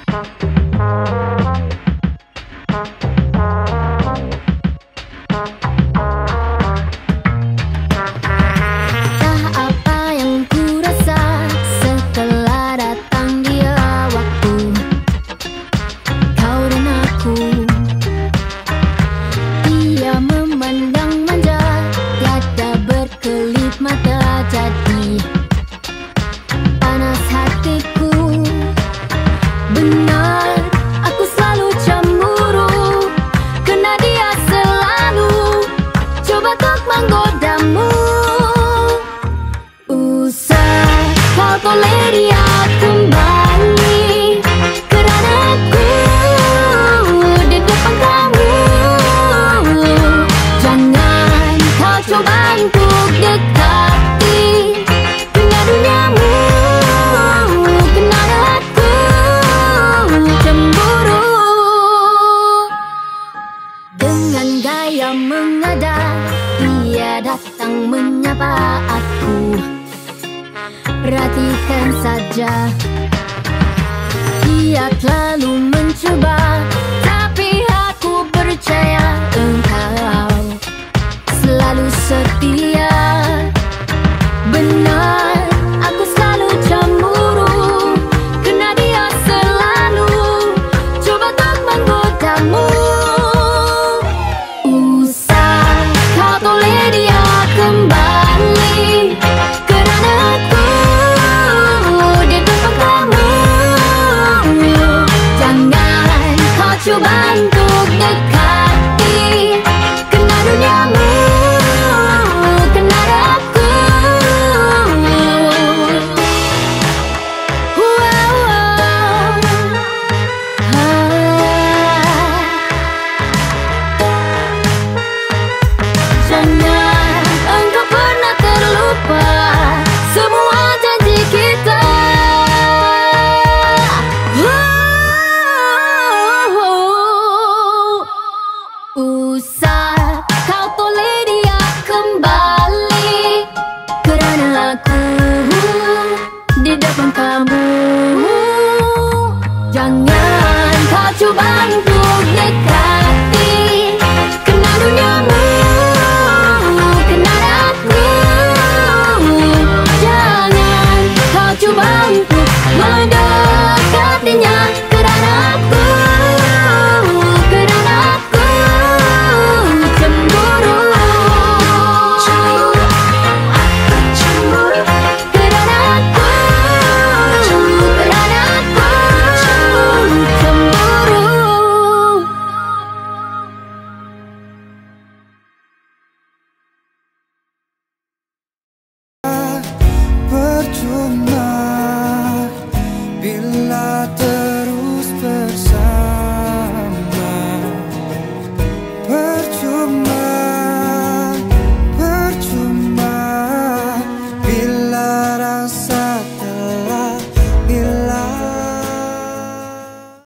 Perhatikan saja, dia selalu mencoba, tapi aku percaya engkau selalu setia. Benar, aku selalu cemburu, karena dia selalu coba untuk menggodamu. Usah kau toleh dia kembali, karena aku di depan kamu. Jangan kau coba untuk dekati, karena duniamu, karena aku. Jangan engkau pernah terlupa semua janji kita. Usah kau toleh dia kembali, karena aku di depan kamu. Jangan kau coba untuk dekati, karena duniamu, karena aku. Jangan kau coba untuk mendekatinya, karena aku, karena aku cemburu. Karena aku, karena aku cemburu. Percuma bila